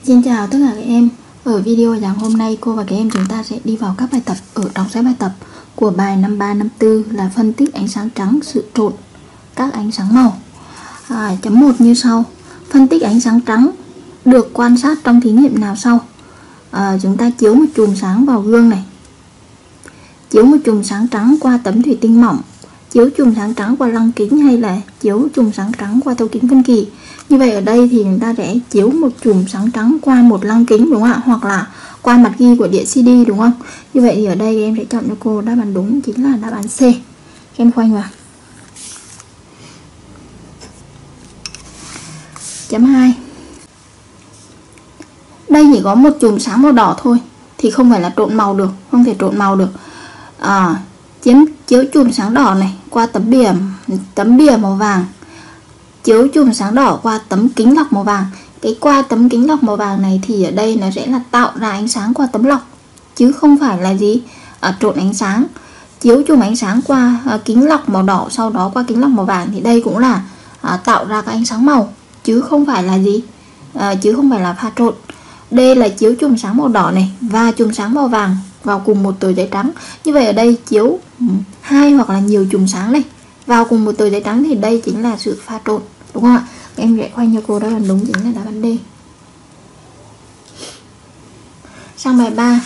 Xin chào tất cả các em. Ở video giảng hôm nay cô và các em chúng ta sẽ đi vào các bài tập ở trong sách bài tập của bài 53, 54 là phân tích ánh sáng trắng, sự trộn các ánh sáng màu. Chấm 1 như sau. Phân tích ánh sáng trắng được quan sát trong thí nghiệm nào sau? Chúng ta chiếu một chùm sáng vào gương này, chiếu một chùm sáng trắng qua tấm thủy tinh mỏng, chiếu chùm sáng trắng qua lăng kính hay là chiếu chùm sáng trắng qua thấu kính phân kỳ. Như vậy ở đây thì chúng ta sẽ chiếu một chùm sáng trắng qua một lăng kính, đúng không ạ? Hoặc là qua mặt ghi của đĩa CD, đúng không? Như vậy thì ở đây em sẽ chọn cho cô đáp án đúng chính là đáp án C. Em khoanh vào. Chấm 2. Đây chỉ có một chùm sáng màu đỏ thôi thì không phải là trộn màu được, không thể trộn màu được. Chiếu chùm sáng đỏ này qua tấm bìa màu vàng, chiếu chùm sáng đỏ qua tấm kính lọc màu vàng. Cái qua tấm kính lọc màu vàng này thì ở đây nó sẽ là tạo ra ánh sáng qua tấm lọc, chứ không phải là gì trộn ánh sáng. Chiếu chùm ánh sáng qua kính lọc màu đỏ, sau đó qua kính lọc màu vàng thì đây cũng là tạo ra cái ánh sáng màu, chứ không phải là gì, chứ không phải là pha trộn. Đây là chiếu chùm sáng màu đỏ này và chùm sáng màu vàng vào cùng một tờ giấy trắng. Như vậy ở đây chiếu hai hoặc là nhiều chùm sáng này vào cùng một tờ giấy trắng thì đây chính là sự pha trộn, đúng không ạ? Em sẽ khoanh cho cô đáp án đúng chính là đáp án D. Sang bài 3.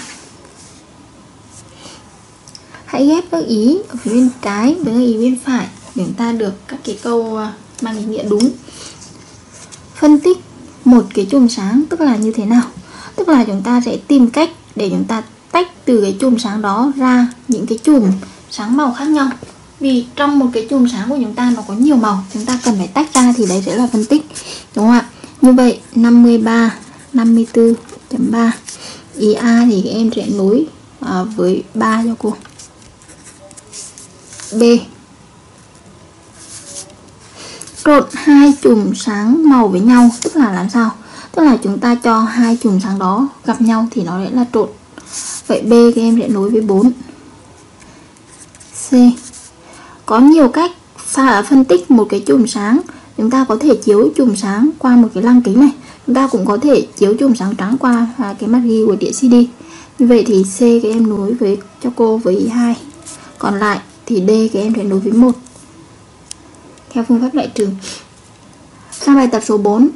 Hãy ghép các ý ở phía bên trái với các ý bên phải để chúng ta được các cái câu mang ý nghĩa đúng. Phân tích một cái chùm sáng tức là như thế nào? Tức là chúng ta sẽ tìm cách để chúng ta tách từ cái chùm sáng đó ra những cái chùm sáng màu khác nhau. Vì trong một cái chùm sáng của chúng ta nó có nhiều màu, chúng ta cần phải tách ra thì đấy sẽ là phân tích, đúng không ạ? Như vậy 53, 54.3. Ý A thì các em sẽ nối với 3 cho cô. B. Trộn hai chùm sáng màu với nhau tức là làm sao? Tức là chúng ta cho hai chùm sáng đó gặp nhau thì nó sẽ là trộn. Vậy B các em sẽ nối với 4. C. Có nhiều cách phân tích một cái chùm sáng. Chúng ta có thể chiếu chùm sáng qua một cái lăng kính này, chúng ta cũng có thể chiếu chùm sáng trắng qua cái mặt ghi của đĩa CD. Như vậy thì C các em nối với cho cô với ý 2. Còn lại thì D các em sẽ nối với 1 theo phương pháp đại trừ. Sang bài tập số 4.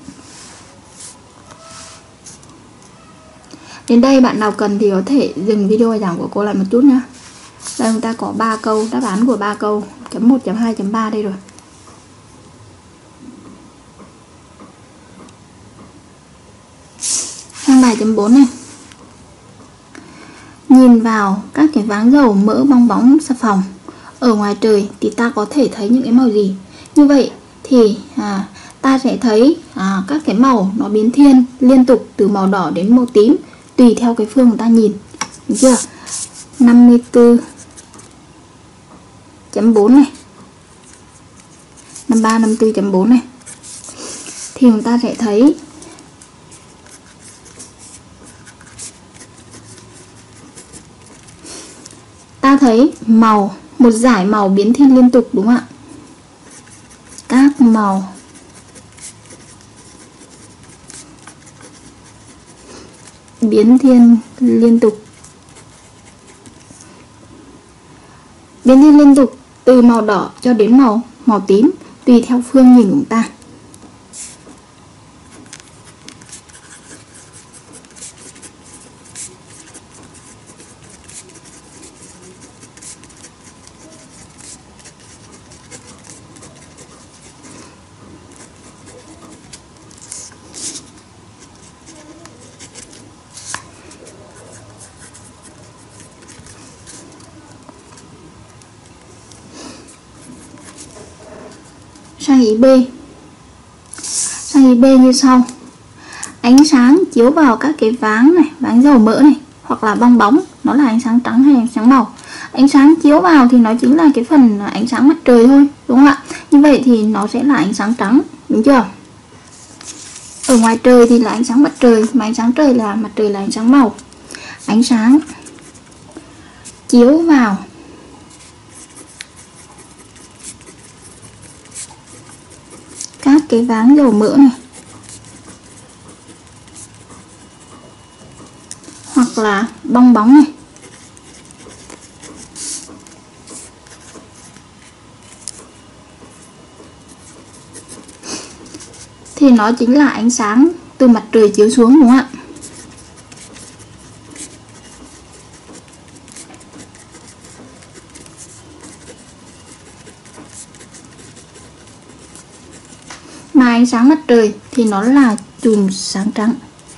Đến đây bạn nào cần thì có thể dừng video giảng của cô lại một chút nhé. Đây chúng ta có 3 câu, đáp án của 3 câu, chấm 1, chấm 2, chấm 3 đây rồi. Sang bài chấm 4 này. Nhìn vào các cái váng dầu mỡ bong bóng xà phòng ở ngoài trời thì ta có thể thấy những cái màu gì? Như vậy thì ta sẽ thấy các cái màu nó biến thiên liên tục từ màu đỏ đến màu tím tùy theo cái phương chúng ta nhìn, được chưa? 54.4 này, 53, 54.4 này thì chúng ta sẽ thấy màu, một dải màu biến thiên liên tục, đúng không ạ? Các màu biến thiên liên tục, từ màu đỏ cho đến màu tím tùy theo phương nhìn của chúng ta. Sang ý B. Sang ý B như sau. Ánh sáng chiếu vào các cái váng này, váng dầu mỡ này hoặc là bong bóng, nó là ánh sáng trắng hay ánh sáng màu? Ánh sáng chiếu vào thì nó chính là cái phần ánh sáng mặt trời thôi, đúng không ạ? Như vậy thì nó sẽ là ánh sáng trắng, đúng chưa? Ở ngoài trời thì là ánh sáng mặt trời, mà ánh sáng trời là mặt trời là ánh sáng màu. Ánh sáng chiếu vào các cái váng dầu mỡ này là bong bóng này. Thì nó chính là ánh sáng từ mặt trời chiếu xuống, đúng không ạ? Mà ánh sáng mặt trời thì nó là chùm sáng trắng.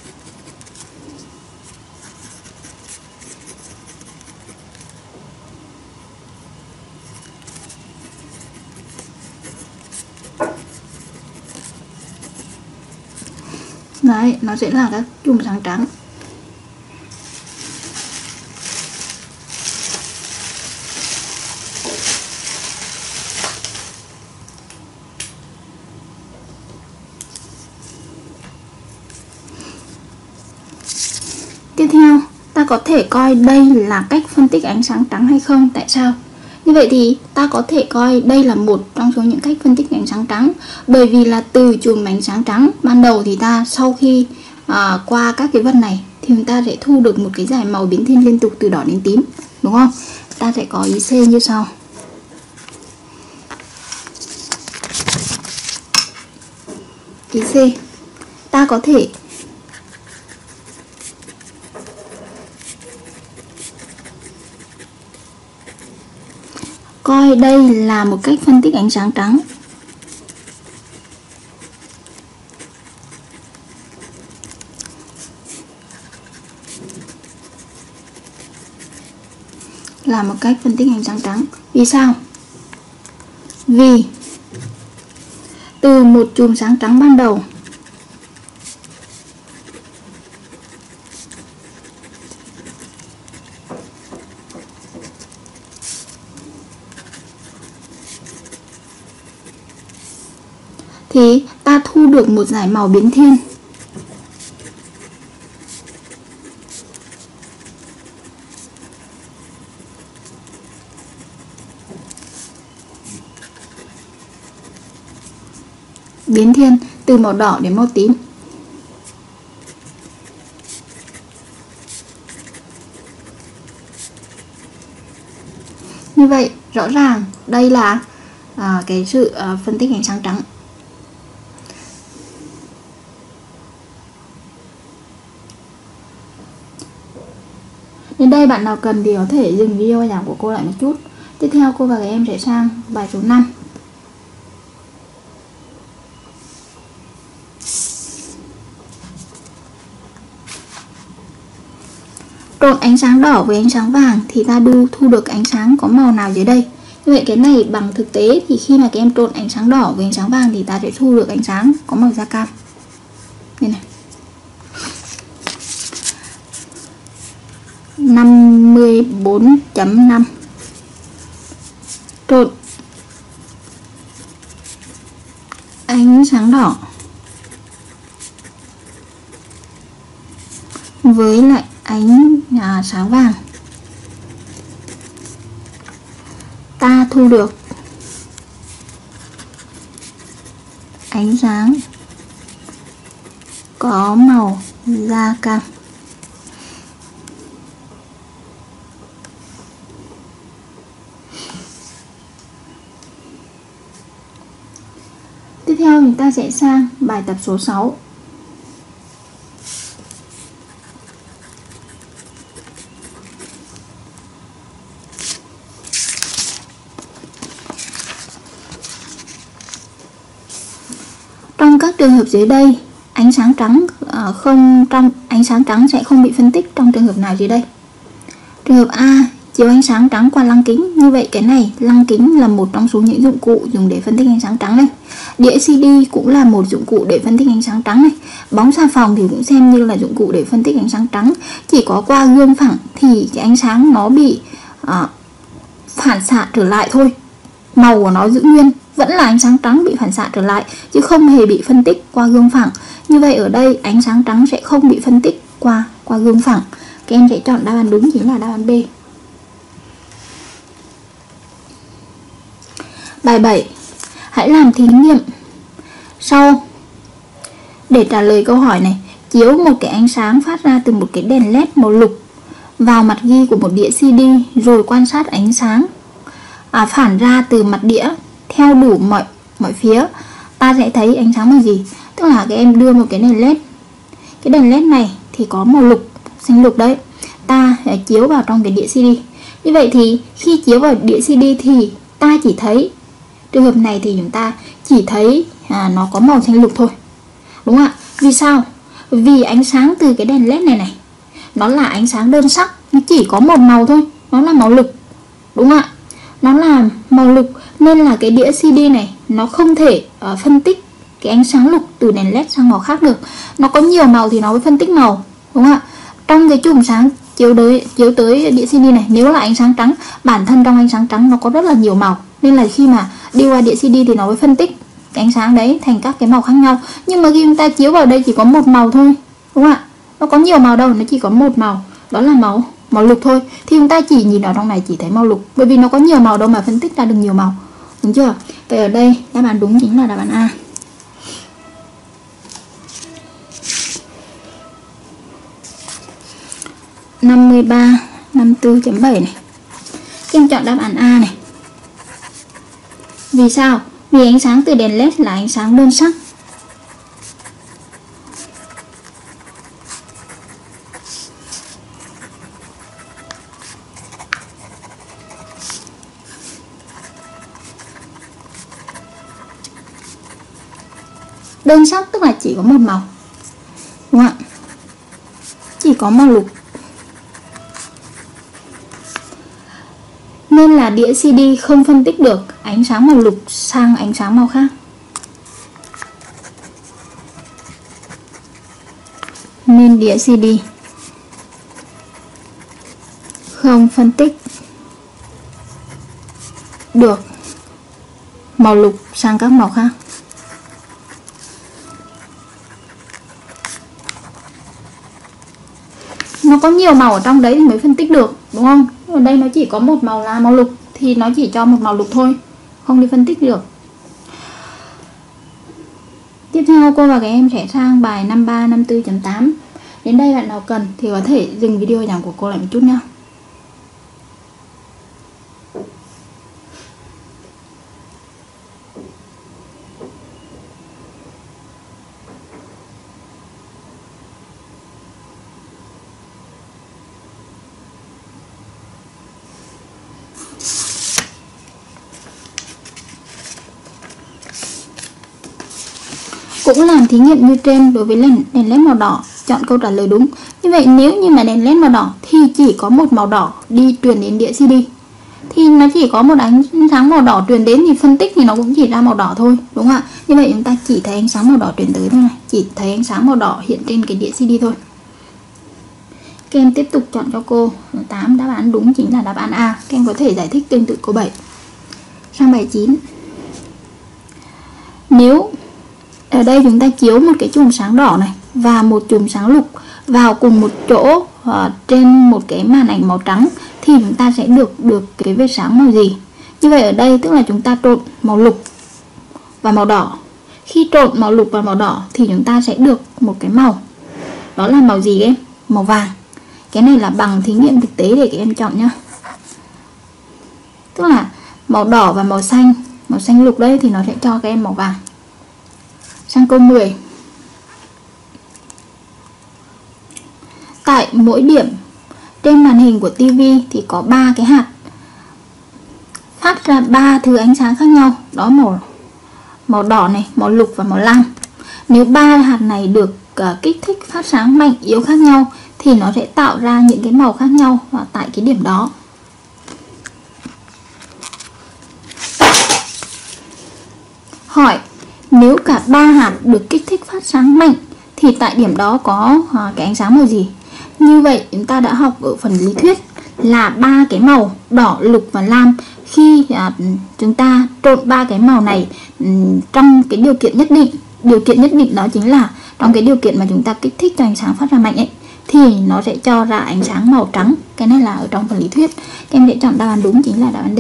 Đấy, nó sẽ là các chùm sáng trắng. Tiếp theo, ta có thể coi đây là cách phân tích ánh sáng trắng hay không? Tại sao? Như vậy thì ta có thể coi đây là một trong số những cách phân tích ánh sáng trắng. Bởi vì là từ chùm ánh sáng trắng ban đầu thì ta sau khi qua các cái vân này thì chúng ta sẽ thu được một cái dải màu biến thiên liên tục từ đỏ đến tím, đúng không? Ta sẽ có ý C như sau. Ý C, ta có thể coi đây là một cách phân tích ánh sáng trắng. Là một cách phân tích ánh sáng trắng. Vì sao? Vì từ một chùm sáng trắng ban đầu thì ta thu được một dải màu biến thiên. Biến thiên từ màu đỏ đến màu tím. Như vậy rõ ràng đây là cái sự phân tích ánh sáng trắng. Đến đây bạn nào cần thì có thể dừng video giảng của cô lại một chút. Tiếp theo cô và các em sẽ sang bài số 5. Trộn ánh sáng đỏ với ánh sáng vàng thì ta thu được ánh sáng có màu nào dưới đây? Như vậy cái này bằng thực tế thì khi mà các em trộn ánh sáng đỏ với ánh sáng vàng thì ta sẽ thu được ánh sáng có màu da cam. Đây này. 54.5 trộn ánh sáng đỏ với lại ánh sáng vàng, ta thu được ánh sáng có màu da cam. Tiếp theo chúng ta sẽ sang bài tập số 6. Trong các trường hợp dưới đây, ánh sáng trắng ánh sáng trắng sẽ không bị phân tích trong trường hợp nào dưới đây? Trường hợp A, chiếu ánh sáng trắng qua lăng kính. Như vậy cái này lăng kính là một trong số những dụng cụ dùng để phân tích ánh sáng trắng này. Đĩa CD cũng là một dụng cụ để phân tích ánh sáng trắng này. Bóng xà phòng thì cũng xem như là dụng cụ để phân tích ánh sáng trắng. Chỉ có qua gương phẳng thì cái ánh sáng nó bị phản xạ trở lại thôi. Màu của nó giữ nguyên, vẫn là ánh sáng trắng bị phản xạ trở lại chứ không hề bị phân tích qua gương phẳng. Như vậy ở đây ánh sáng trắng sẽ không bị phân tích qua gương phẳng. Các em sẽ chọn đáp án đúng chính là đáp án B. Bài 7. Hãy làm thí nghiệm sau để trả lời câu hỏi này. Chiếu một cái ánh sáng phát ra từ một cái đèn led màu lục vào mặt ghi của một đĩa CD rồi quan sát ánh sáng phản ra từ mặt đĩa theo đủ mọi phía, ta sẽ thấy ánh sáng màu gì? Tức là các em đưa một cái đèn led, cái đèn led này thì có màu lục, xanh lục đấy, ta sẽ chiếu vào trong cái đĩa CD. Như vậy thì khi chiếu vào đĩa CD thì ta chỉ thấy, trường hợp này thì chúng ta chỉ thấy nó có màu xanh lục thôi, đúng không ạ? Vì sao? Vì ánh sáng từ cái đèn led này nó là ánh sáng đơn sắc, nó chỉ có một màu thôi, nó là màu lục, đúng không ạ? Nó là màu lục nên là cái đĩa CD này nó không thể phân tích cái ánh sáng lục từ đèn led sang màu khác được. Nó có nhiều màu thì nó mới phân tích màu, đúng không ạ? Trong cái chùm sáng chiếu tới đĩa CD này, nếu là ánh sáng trắng, bản thân trong ánh sáng trắng nó có rất là nhiều màu, nên là khi mà đi qua đĩa CD thì nó mới phân tích cái ánh sáng đấy thành các cái màu khác nhau. Nhưng mà khi chúng ta chiếu vào đây chỉ có một màu thôi, đúng không ạ? Nó có nhiều màu đâu, nó chỉ có một màu, đó là màu lục thôi. Thì chúng ta chỉ nhìn ở trong này chỉ thấy màu lục, bởi vì nó có nhiều màu đâu mà phân tích ra được nhiều màu, đúng chưa? Vậy ở đây đáp án đúng chính là đáp án A. Năm 53, 54.7 này. Các em chọn đáp án A này. Vì sao? Vì ánh sáng từ đèn led là ánh sáng đơn sắc. Đơn sắc tức là chỉ có một màu, đúng không ạ? Chỉ có màu lục. Nên là đĩa CD không phân tích được ánh sáng màu lục sang ánh sáng màu khác. Nên đĩa CD không phân tích được màu lục sang các màu khác. Nó có nhiều màu ở trong đấy thì mới phân tích được, đúng không? Ở đây nó chỉ có một màu là màu lục thì nó chỉ cho một màu lục thôi, không đi phân tích được. Tiếp theo cô và các em sẽ sang bài 53, 54.8. Đến đây bạn nào cần thì có thể dừng video giảng của cô lại một chút nhé. Cũng làm thí nghiệm như trên đối với đèn led màu đỏ, chọn câu trả lời đúng. Như vậy nếu như mà đèn led màu đỏ thì chỉ có một màu đỏ đi truyền đến đĩa CD, thì nó chỉ có một ánh sáng màu đỏ truyền đến thì phân tích thì nó cũng chỉ ra màu đỏ thôi, đúng không ạ? Như vậy chúng ta chỉ thấy ánh sáng màu đỏ truyền tới thôi này, chỉ thấy ánh sáng màu đỏ hiện trên cái đĩa CD thôi. Các em tiếp tục chọn cho cô 8, đáp án đúng chính là đáp án A. Các em có thể giải thích tương tự câu 7. Sang bài 9. Nếu ở đây chúng ta chiếu một cái chùm sáng đỏ này và một chùm sáng lục vào cùng một chỗ trên một cái màn ảnh màu trắng thì chúng ta sẽ được cái vệt sáng màu gì? Như vậy ở đây tức là chúng ta trộn màu lục và màu đỏ. Khi trộn màu lục và màu đỏ thì chúng ta sẽ được một cái màu. Đó là màu gì em? Màu vàng. Cái này là bằng thí nghiệm thực tế để các em chọn nhá. Tức là màu đỏ và màu xanh lục đây thì nó sẽ cho các em màu vàng. Sang câu 10. Tại mỗi điểm trên màn hình của TV thì có 3 cái hạt phát ra 3 thứ ánh sáng khác nhau. Đó màu đỏ này, màu lục và màu lam. Nếu 3 hạt này được kích thích phát sáng mạnh yếu khác nhau thì nó sẽ tạo ra những cái màu khác nhau tại cái điểm đó. Hỏi, nếu cả 3 hạt được kích thích phát sáng mạnh thì tại điểm đó có cái ánh sáng màu gì? Như vậy chúng ta đã học ở phần lý thuyết là 3 cái màu đỏ, lục và lam. Khi chúng ta trộn 3 cái màu này trong cái điều kiện nhất định đó chính là trong cái điều kiện mà chúng ta kích thích cho ánh sáng phát ra mạnh ấy, thì nó sẽ cho ra ánh sáng màu trắng. Cái này là ở trong phần lý thuyết. Các em sẽ chọn đáp án đúng chính là đáp án D.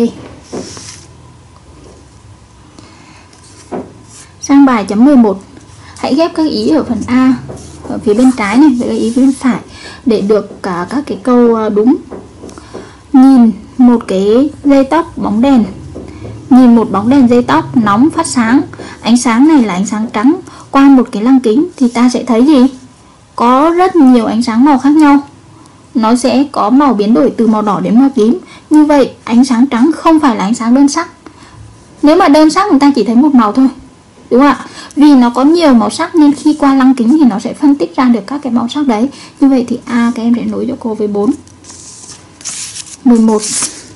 Sang bài chấm 11. Hãy ghép các ý ở phần A ở phía bên trái này với các ý phía bên phải để được cả các cái câu đúng. Nhìn một cái dây tóc bóng đèn, nhìn một bóng đèn dây tóc nóng phát sáng, ánh sáng này là ánh sáng trắng qua một cái lăng kính, thì ta sẽ thấy gì? Có rất nhiều ánh sáng màu khác nhau, nó sẽ có màu biến đổi từ màu đỏ đến màu tím. Như vậy ánh sáng trắng không phải là ánh sáng đơn sắc. Nếu mà đơn sắc người ta chỉ thấy một màu thôi, đúng không ạ? Vì nó có nhiều màu sắc nên khi qua lăng kính thì nó sẽ phân tích ra được các cái màu sắc đấy. Như vậy thì A các em sẽ nối cho cô với 4. 11.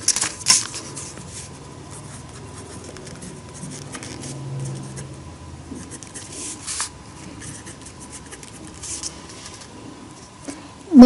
B.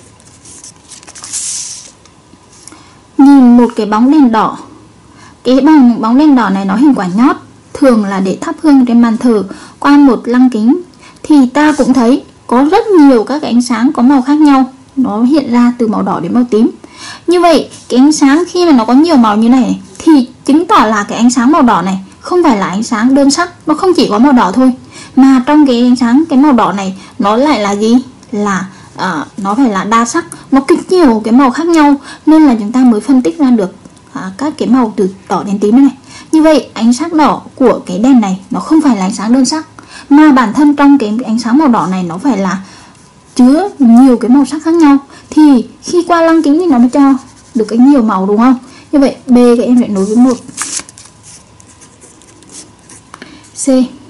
Nhìn một cái bóng đèn đỏ. Cái bóng đèn đỏ này nó hình quả nhót, thường là để thắp hương trên bàn thờ, qua một lăng kính thì ta cũng thấy có rất nhiều các ánh sáng có màu khác nhau, nó hiện ra từ màu đỏ đến màu tím. Như vậy cái ánh sáng khi mà nó có nhiều màu như này thì chứng tỏ là cái ánh sáng màu đỏ này không phải là ánh sáng đơn sắc, nó không chỉ có màu đỏ thôi, mà trong cái ánh sáng cái màu đỏ này nó lại là gì? Là nó phải là đa sắc, nó cực nhiều cái màu khác nhau, nên là chúng ta mới phân tích ra được các cái màu từ đỏ đến tím này. Như vậy ánh sáng đỏ của cái đèn này nó không phải là ánh sáng đơn sắc, mà bản thân trong cái ánh sáng màu đỏ này nó phải là chứa nhiều cái màu sắc khác nhau, thì khi qua lăng kính thì nó mới cho được cái nhiều màu, đúng không? Như vậy B các em sẽ nối với 1. C.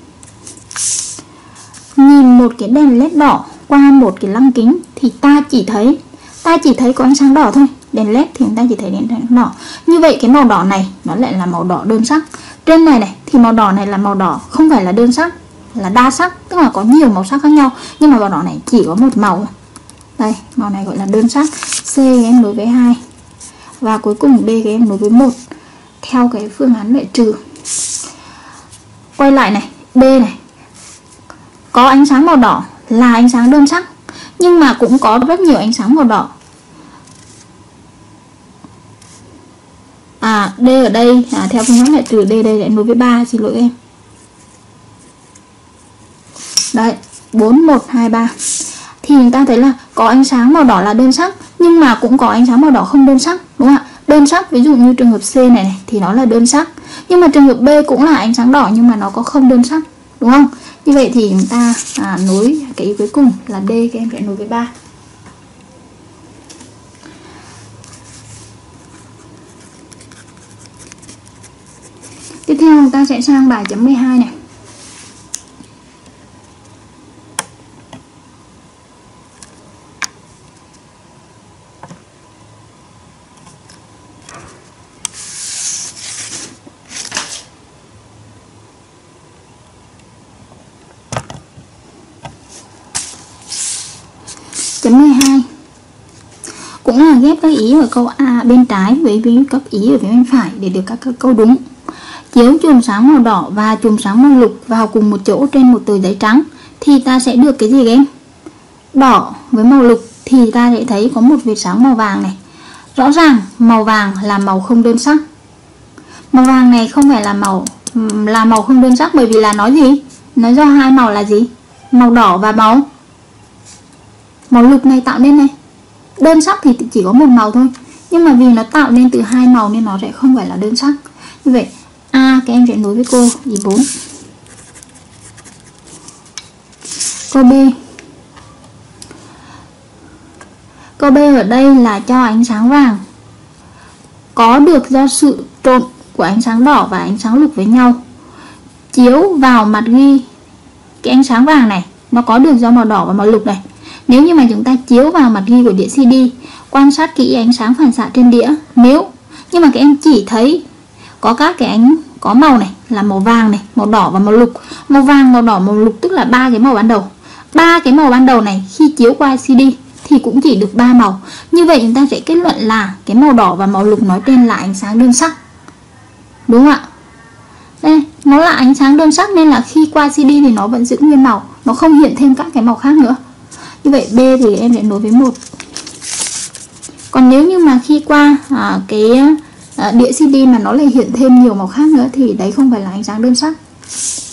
Nhìn một cái đèn led đỏ qua một cái lăng kính thì ta chỉ thấy có ánh sáng đỏ thôi. Đèn led thì chúng ta chỉ thấy đèn đỏ. Như vậy cái màu đỏ này nó lại là màu đỏ đơn sắc. Trên này thì màu đỏ này là màu đỏ không phải là đơn sắc, là đa sắc, tức là có nhiều màu sắc khác nhau, nhưng mà màu đỏ này chỉ có một màu. Đây, màu này gọi là đơn sắc. C em nối với 2. Và cuối cùng D các em nối với 1 theo cái phương án loại trừ. Quay lại này, B này. Có ánh sáng màu đỏ là ánh sáng đơn sắc, nhưng mà cũng có rất nhiều ánh sáng màu đỏ. D ở đây theo phương án loại trừ, D đây lại nối với 3, xin lỗi em. Đấy, 4 1 2 3. Thì chúng ta thấy là có ánh sáng màu đỏ là đơn sắc, nhưng mà cũng có ánh sáng màu đỏ không đơn sắc, đúng không ạ? Đơn sắc ví dụ như trường hợp C này thì nó là đơn sắc, nhưng mà trường hợp B cũng là ánh sáng đỏ nhưng mà nó có không đơn sắc, đúng không? Như vậy thì chúng ta nối cái ý cuối cùng là D, các em sẽ nối với 3. Tiếp theo chúng ta sẽ sang bài chấm 12 này. Chấm 12 cũng là ghép các ý ở câu A bên trái với các ý ở phía bên phải để được các câu đúng. Chiếu chùm sáng màu đỏ và chùm sáng màu lục vào cùng một chỗ trên một tờ giấy trắng thì ta sẽ được cái gì các em? Đỏ với màu lục thì ta sẽ thấy có một vệt sáng màu vàng này. Rõ ràng màu vàng là màu không đơn sắc. Màu vàng này không phải là màu không đơn sắc, bởi vì là nó gì? Nó do hai màu là gì? Màu đỏ và màu lục này tạo nên này. Đơn sắc thì chỉ có một màu thôi, nhưng mà vì nó tạo nên từ hai màu nên nó sẽ không phải là đơn sắc. Như vậy A các em sẽ nối với cô ý 4. Câu B. Câu B ở đây là cho ánh sáng vàng có được do sự trộn của ánh sáng đỏ và ánh sáng lục với nhau, chiếu vào mặt ghi. Cái ánh sáng vàng này nó có được do màu đỏ và màu lục này. Nếu như mà chúng ta chiếu vào mặt ghi của đĩa CD, quan sát kỹ ánh sáng phản xạ trên đĩa, nhưng mà các em chỉ thấy có các cái có màu này là màu vàng này, màu đỏ và màu lục. Màu vàng, màu đỏ, màu lục tức là ba cái màu ban đầu. Ba cái màu ban đầu này khi chiếu qua CD thì cũng chỉ được 3 màu. Như vậy chúng ta sẽ kết luận là cái màu đỏ và màu lục nói trên là ánh sáng đơn sắc, đúng không ạ? Đây, nó là ánh sáng đơn sắc nên là khi qua CD thì nó vẫn giữ nguyên màu, nó không hiện thêm các cái màu khác nữa. Như vậy B thì em sẽ nối với 1. Còn nếu như mà khi qua cái đĩa CD mà nó lại hiện thêm nhiều màu khác nữa thì đấy không phải là ánh sáng đơn sắc.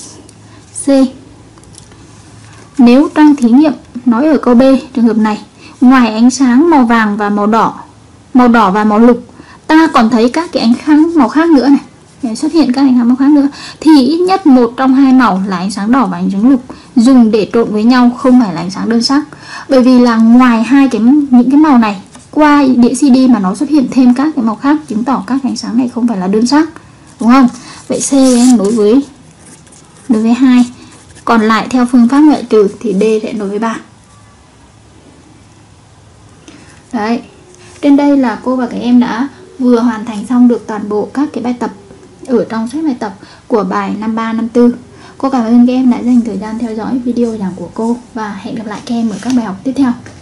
C. Nếu trong thí nghiệm nói ở câu B, trường hợp này ngoài ánh sáng màu vàng và màu đỏ và màu lục, ta còn thấy các cái ánh sáng màu khác nữa này, xuất hiện các ánh sáng màu khác nữa, thì ít nhất một trong hai màu là ánh sáng đỏ và ánh sáng lục dùng để trộn với nhau, không phải là ánh sáng đơn sắc. Bởi vì là ngoài những cái màu này, qua đĩa CD mà nó xuất hiện thêm các cái màu khác, chứng tỏ các ánh sáng này không phải là đơn sắc, đúng không? Vậy C đối với 2. Còn lại theo phương pháp loại trừ thì D sẽ đối với 3. Đấy, trên đây là cô và các em đã vừa hoàn thành xong được toàn bộ các cái bài tập ở trong sách bài tập của bài 53, 54. Cô cảm ơn các em đã dành thời gian theo dõi video giảng của cô và hẹn gặp lại các em ở các bài học tiếp theo.